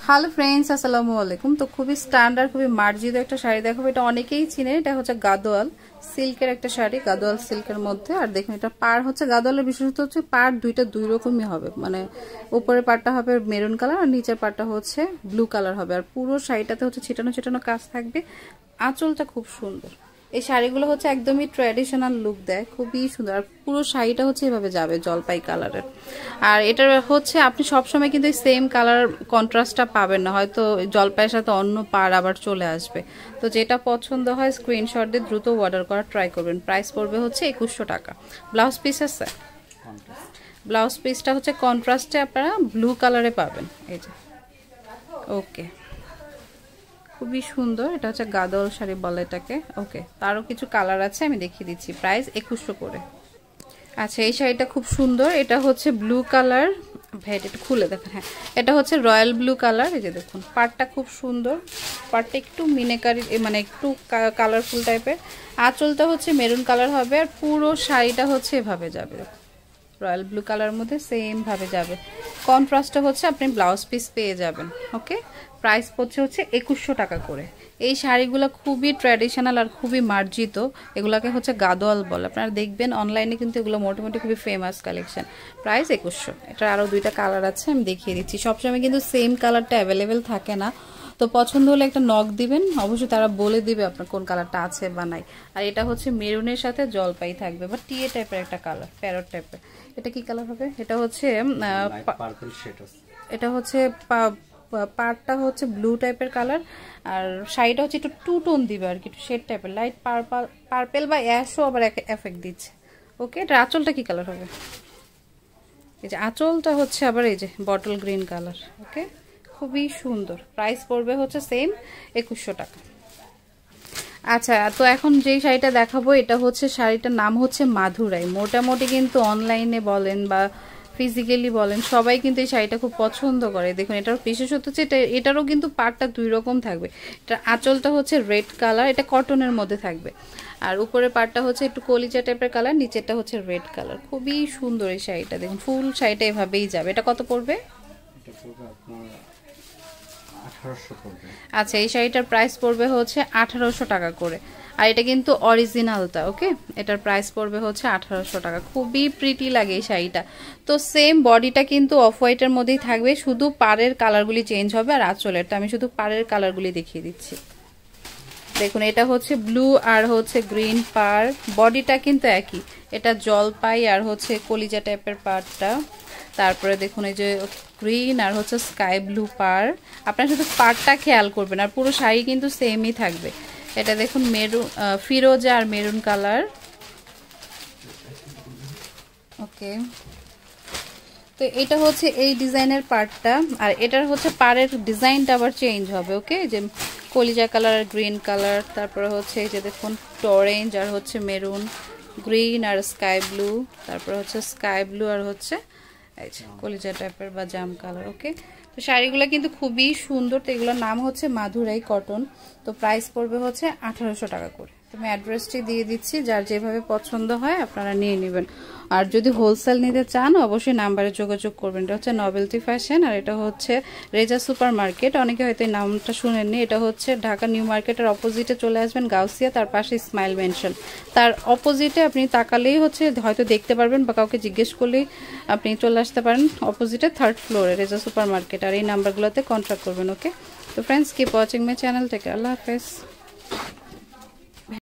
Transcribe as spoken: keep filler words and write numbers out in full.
Hello friends, আসসালামু আলাইকুম। তো খুবই স্ট্যান্ডার্ড, খুবই মার্জিত একটা শাড়ি দেখাবো। এটা অনেকেই চিনে। এটা হচ্ছে গাদোয়াল সিল্কের একটা শাড়ি, গাদোয়াল সিল্কের মধ্যে। আর দেখুন, এটা পাড় হচ্ছে গাদোয়ালের বিশেষত্ব হচ্ছে পাড় দুইটা দুই রকমই হবে, মানে উপরের পাড়টা হবে মেরুন কালার আর নিচের পাড়টা হচ্ছে ব্লু কালার হবে। আর পুরো শাড়িটাতে হচ্ছে ছিটানো ছিটানো কাজ থাকবে। আঁচলটা খুব সুন্দর। এই শাড়িগুলো হচ্ছে একদমই ট্র্যাডিশনাল লুক দেয়, খুবই সুন্দর। আর পুরো শাড়িটা হচ্ছে এভাবে যাবে জলপাই কালারের। আর এটা হচ্ছে আপনি সবসময় কিন্তু সেম কালার কন্ট্রাস্টটা পাবেন না, হয়তো জলপাইয়ের সাথে অন্য পাড় আবার চলে আসবে। তো যেটা পছন্দ হয় স্ক্রিনশট দিয়ে দ্রুত অর্ডার করার ট্রাই করবেন। প্রাইস পড়বে হচ্ছে একুশশো টাকা। ব্লাউজ পিস আছে, ব্লাউজ পিসটা হচ্ছে কন্ট্রাস্টে আপনারা ব্লু কালারে পাবেন। এই যে ওকে, খুবই সুন্দর। এটা হচ্ছে গাদোয়াল শাড়ি বলে এটাকে। ওকে, তারও কিছু কালার আছে, আমি দেখিয়ে দিচ্ছি। প্রাইস একুশশো করে। আচ্ছা, এই শাড়িটা খুব সুন্দর। এটা হচ্ছে ব্লু কালার। ভাই এটা খুলে দেখেন। হ্যাঁ, এটা হচ্ছে রয়্যাল ব্লু কালার। এই যে দেখুন, পাড়টা খুব সুন্দর। পাড়টা একটু মিনেকারি, মানে একটু কালারফুল টাইপের। আঁচলটা হচ্ছে মেরুন কালার হবে। আর পুরো শাড়িটা হচ্ছে এভাবে যাবে, রয়্যাল ব্লু কালার মধ্যে সেম ভাবে যাবে। কন্ট্রাস্টটা হচ্ছে আপনি ব্লাউজ পিস পেয়ে যাবেন। ওকে, প্রাইস পড়ছে হচ্ছে একুশশো টাকা করে। এই শাড়িগুলো খুবই ট্র্যাডিশনাল আর খুবই মার্জিত। এগুলাকে হচ্ছে গাদোয়াল বলে। আপনারা দেখবেন অনলাইনে কিন্তু এগুলো মোটামুটি খুবই ফেমাস কালেকশন। প্রাইস একুশশো। এটার আরও দুইটা কালার আছে, আমি দেখিয়ে দিচ্ছি। সবসময় কিন্তু সেম কালারটা অ্যাভেলেবেল থাকে না, তো পছন্দ হলে একটা নক দিবেন, অবশ্যই তারা বলে দিবে আপনার কোন কালারটা আছে বা নাই। আর এটা হচ্ছে মেরুনের সাথে জলপাই থাকবে, বা টিয়ে টাইপের একটা কালার, প্যারট টাইপের। এটা কি কালার হবে? এটা হচ্ছে এটা হচ্ছে পাড়টা হচ্ছে ব্লু টাইপের কালার, আর শাড়িটা হচ্ছে একটু টু টোন দিবে আর কি, একটু শেড টাইপের, লাইট পার্পল পার্পেল বা অ্যাশও আবার এফেক্ট দিচ্ছে। ওকে, এটা আঁচলটা কি কালার হবে? এই যে আঁচলটা হচ্ছে আবার এই যে বটল গ্রিন কালার। ওকে, খুবই সুন্দর। প্রাইস পড়বে হচ্ছে সেম একুশশো টাকা। আচ্ছা, তো এখন যেই শাড়িটা দেখাবো এটা হচ্ছে, শাড়িটার নাম হচ্ছে মাধুরাই। মোটামুটি কিন্তু অনলাইনে বলেন বা ফিজিক্যালি বলেন, সবাই কিন্তু এই শাড়িটা খুব পছন্দ করে। দেখুন, এটার বিশেষত্ব হচ্ছে এটা, এটারও কিন্তু পাড়টা দুই রকম থাকবে। এটা আঁচলটা হচ্ছে রেড কালার, এটা কটনের মধ্যে থাকবে। আর উপরের পাড়টা হচ্ছে একটু কলিজা টাইপের কালার, নিচেরটা হচ্ছে রেড কালার। খুবই সুন্দর এই শাড়িটা। দেখুন, ফুল শাড়িটা এভাবেই যাবে। এটা কত পড়বে? আচ্ছা, এই শাড়িটার প্রাইস পড়বে হচ্ছে আঠারোশো টাকা করে। আর এটা কিন্তু অরিজিনালটা। ওকে, এটার প্রাইস পড়বে হচ্ছে আঠারোশো টাকা। খুবই প্রিটি লাগে এই শাড়িটা। তো সেম বডিটা কিন্তু অফ হোয়াইটের মধ্যেই থাকবে, শুধু পাড়ের কালারগুলি চেঞ্জ হবে। আর আঁচলেরটা আমি শুধু পাড়ের কালারগুলি দেখিয়ে দিচ্ছি। দেখুন, এটা হচ্ছে ব্লু আর হচ্ছে গ্রিন পাড়, বডিটা কিন্তু একই। এটা জলপাই আর হচ্ছে কলিজা টাইপের পাড়টা। তারপরে দেখুন এই যে গ্রিন আর হচ্ছে স্কাই ব্লু পাড়। আপনারা শুধু পাড়টা খেয়াল করবেন, আর পুরো শাড়ি কিন্তু সেমই থাকবে। এটা দেখুন মেরুন, ফিরোজা আর মেরুন কালার। ওকে, তো এটা হচ্ছে এই ডিজাইনের পার্টটা। আর এটার হচ্ছে পাড়ের ডিজাইনটা আবার চেঞ্জ হবে। ওকে, যে কলিজা কালার আর গ্রিন কালার, তারপরে হচ্ছে এই যে দেখুন অরেঞ্জ আর হচ্ছে মেরুন, গ্রিন আর স্কাই ব্লু, তারপরে হচ্ছে স্কাই ব্লু আর হচ্ছে এই যে কলিজা টাইপের বা জাম কালার। ওকে, তো শাড়িগুলো কিন্তু খুবই সুন্দর। তো এগুলোর নাম হচ্ছে মাধুরাই কটন। তো প্রাইস পড়বে হচ্ছে আঠারোশো টাকা করে। আমি অ্যাড্রেসটি দিয়ে দিচ্ছি, যার যেভাবে পছন্দ হয় আপনারা নিয়ে নেবেন। আর যদি হোলসেল নিতে চান অবশ্যই নাম্বারে যোগাযোগ করবেন। এটা হচ্ছে নভেলটি ফ্যাশন, আর এটা হচ্ছে রেজা সুপার মার্কেট। অনেকে হয়তো এই নামটা শুনেননি। এটা হচ্ছে ঢাকা নিউ মার্কেটের অপোজিটে চলে আসবেন, গাউসিয়া, তার পাশে স্মাইল মেনশন। তার অপোজিটে আপনি তাকালেই হচ্ছে হয়তো দেখতে পারবেন, বা কাউকে জিজ্ঞেস করলেই আপনি চলে আসতে পারেন। অপোজিটে থার্ড ফ্লোরে রেজা সুপার মার্কেট। আর এই নাম্বারগুলোতে কন্ট্যাক্ট করবেন। ওকে, তো friends, keep watching my channel. Take care, আল্লাহ হাফেজ।